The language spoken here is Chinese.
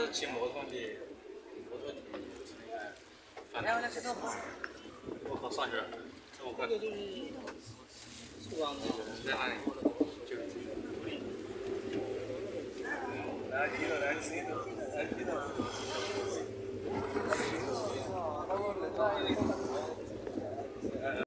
骑摩托的，摩托的那个反正我靠上去了，这么快。这个就是树上那个在那里，就来，第一个来，第一个。